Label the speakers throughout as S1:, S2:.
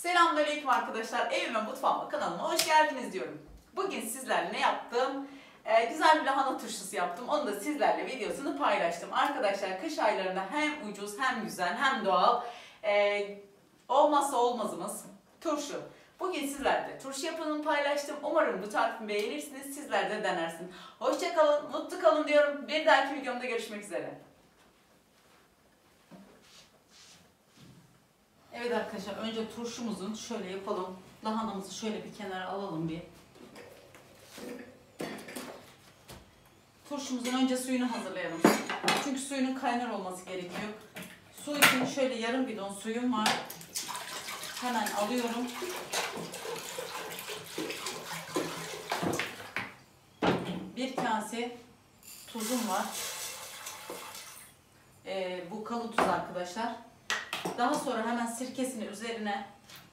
S1: Selamünaleyküm arkadaşlar. Evime, mutfağıma, kanalıma hoş geldiniz diyorum. Bugün sizlerle ne yaptım? Güzel bir lahana turşusu yaptım. Onu da sizlerle videosunu paylaştım. Arkadaşlar kış aylarında hem ucuz hem güzel hem doğal olmazsa olmazımız turşu. Bugün sizlerle turşu yapımını paylaştım. Umarım bu tarifimi beğenirsiniz. Sizler de denersiniz. Hoşça kalın, mutlu kalın diyorum. Bir dahaki videomda görüşmek üzere. Evet arkadaşlar, önce turşumuzun şöyle yapalım. Lahanamızı şöyle bir kenara alalım bir. Turşumuzun önce suyunu hazırlayalım. Çünkü suyunun kaynar olması gerekiyor. Su için şöyle yarım bidon suyum var. Hemen alıyorum. Bir kase tuzum var. Bu kalın tuz arkadaşlar. Daha sonra hemen sirkesini üzerine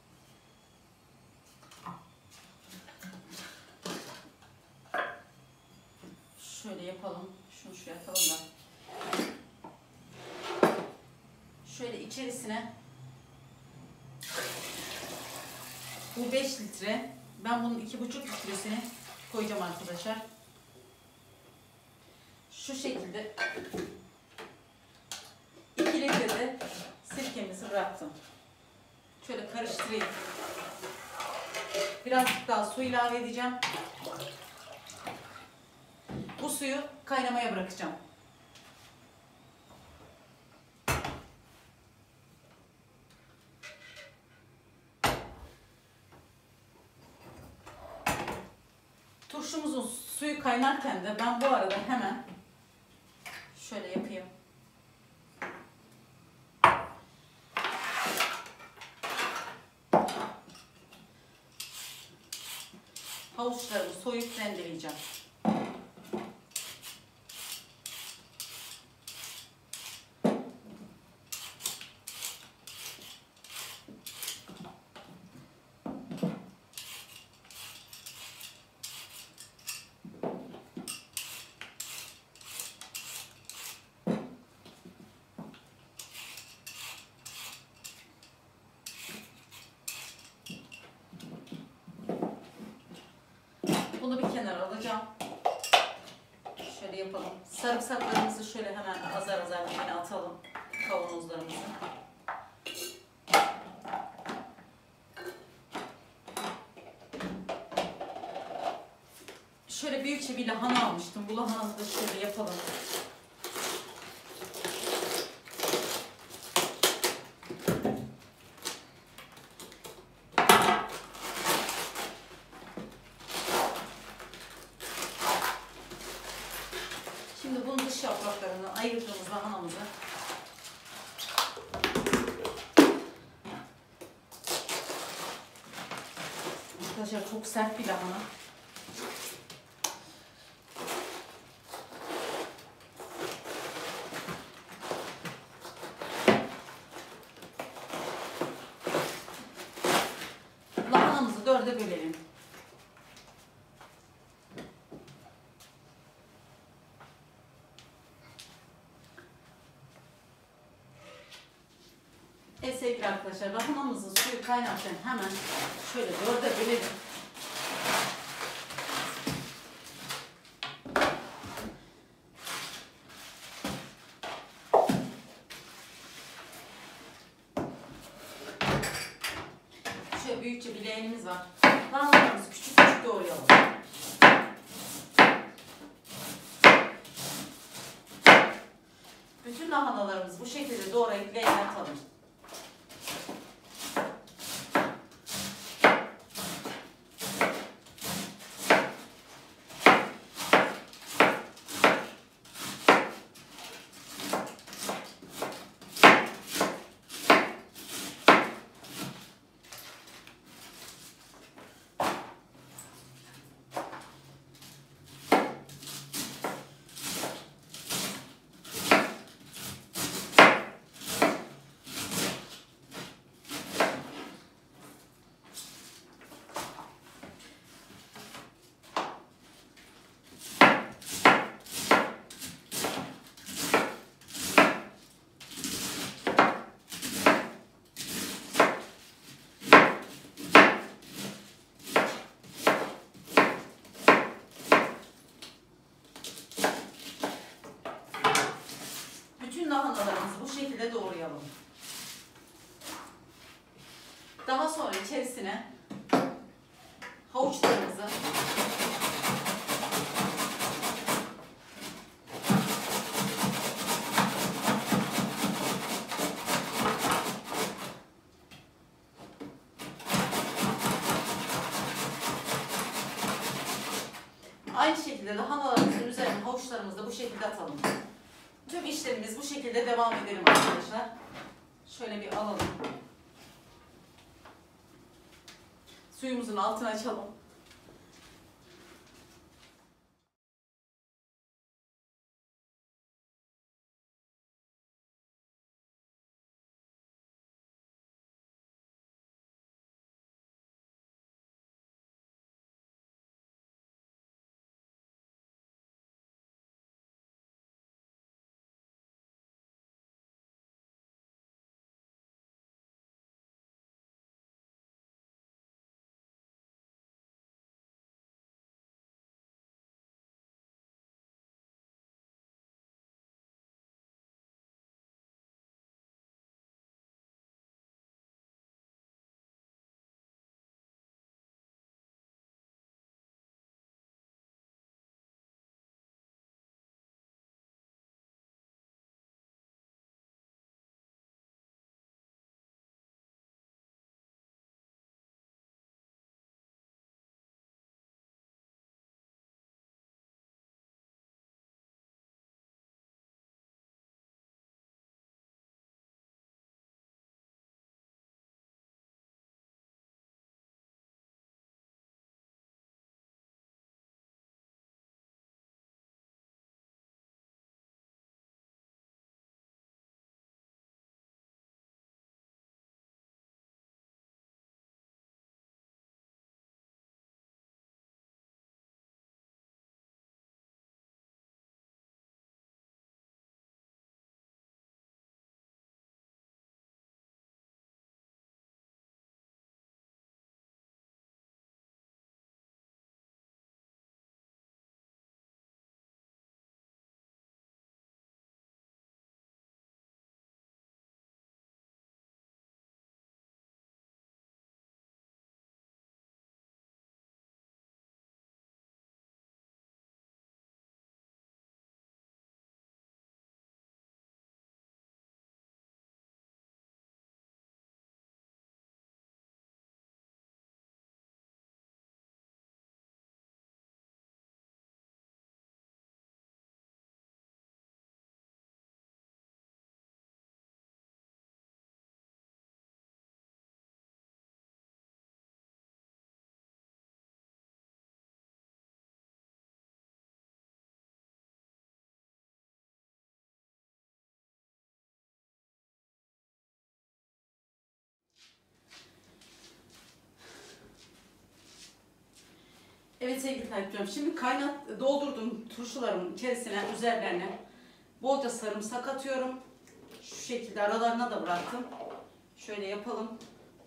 S1: şöyle yapalım. Şunu şuraya atalım da. Şöyle içerisine bu 5 litre. Ben bunun 2,5 litresini koyacağım arkadaşlar. Şu şekilde 2 litre de sirkemizi bıraktım. Şöyle karıştırayım. Birazcık daha su ilave edeceğim. Bu suyu kaynamaya bırakacağım. Turşumuzun suyu kaynarken de ben bu arada hemen şöyle yapayım. Havuçlarımı soyup rendeleyeceğim. Bunu bir kenara alacağım. Şöyle yapalım. Sarımsaklarımızı şöyle hemen azar azar içine atalım. Kavanozlarımızı. Şöyle büyükçe bir lahana almıştım. Bu lahanayı da şöyle yapalım. Şimdi bunun dış yapraklarını ayırdığımız lahanamızı arkadaşlar çok sert bir lahana. Lahanamızı 4'e bölelim. Sevgili arkadaşlar, lahanamızın suyu kaynarken hemen şöyle 4'e bölelim. Şöyle büyükçe bir leğenimiz var. Lahanalarımızı küçük küçük doğrayalım. Bütün lahanalarımızı bu şekilde doğrayıp leğene atalım. şekilde doğrayalım. Daha sonra içerisine havuçlarımızı aynı şekilde lahanalarımızın üzerine havuçlarımızı da bu şekilde atalım. Tüm işlemimiz bu şekilde devam edelim arkadaşlar. Şöyle bir alalım. Suyumuzun altını açalım. Evet sevgili takipçilerim, şimdi doldurduğum turşularımın içerisine, üzerlerine bolca sarımsak atıyorum. Şu şekilde aralarına da bıraktım. Şöyle yapalım.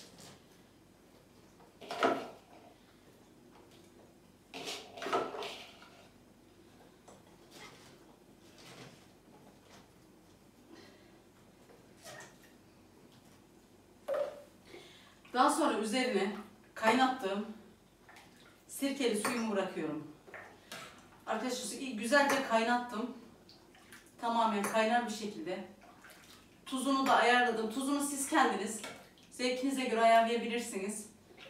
S1: Daha sonra üzerine kaynattığım sirkeli suyumu bırakıyorum. Arkadaşlar güzelce kaynattım. Tamamen kaynar bir şekilde. Tuzunu da ayarladım. Tuzunu siz kendiniz zevkinize göre ayarlayabilirsiniz.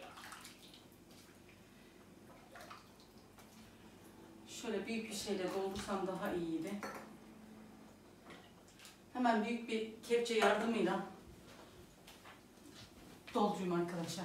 S1: Şöyle büyük bir şeyle doldursam daha iyiydi. Hemen büyük bir kepçe yardımıyla doldurayım arkadaşlar.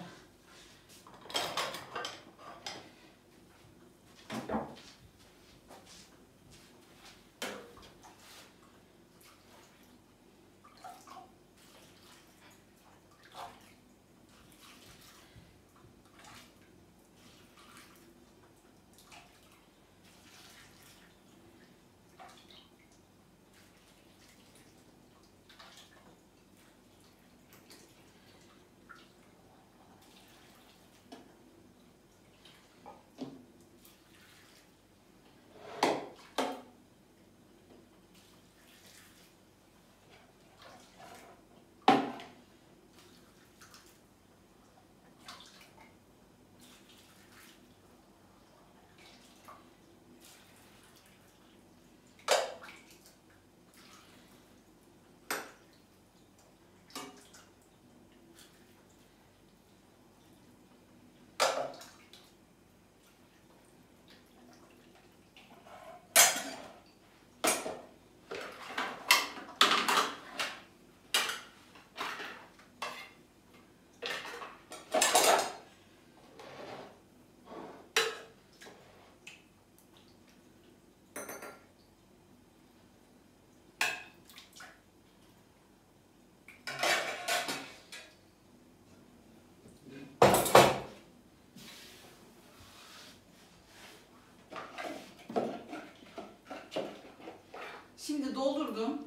S1: Şimdi doldurdum.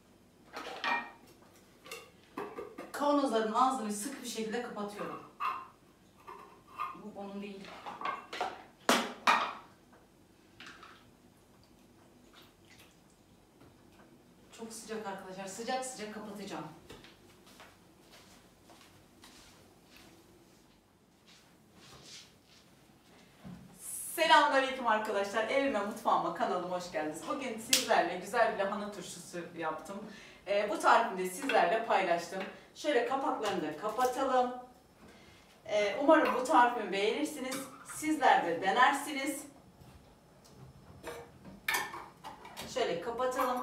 S1: Kavanozların ağzını sıkı bir şekilde kapatıyorum. Bu onun değil. Çok sıcak arkadaşlar. Sıcak sıcak kapatacağım. Selamünaleyküm arkadaşlar. Evime, mutfağıma, kanalıma hoş geldiniz. Bugün sizlerle güzel bir lahana turşusu yaptım. Bu tarifimi de sizlerle paylaştım. Şöyle kapaklarını da kapatalım. Umarım bu tarifimi beğenirsiniz. Sizler de denersiniz. Şöyle kapatalım.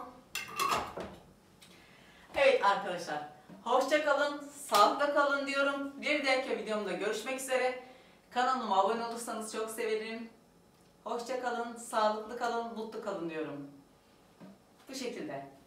S1: Evet arkadaşlar. Hoşça kalın, sağlıkla kalın diyorum. Bir dahaki videomda görüşmek üzere. Kanalıma abone olursanız çok sevinirim. Hoşça kalın, sağlıklı kalın, mutlu kalın diyorum. Bu şekilde.